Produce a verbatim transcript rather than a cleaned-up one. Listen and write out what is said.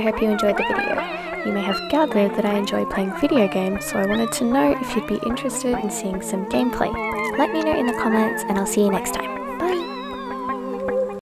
hope you enjoyed the video. You may have gathered that I enjoy playing video games, so I wanted to know if you'd be interested in seeing some gameplay. Let me know in the comments and I'll see you next time.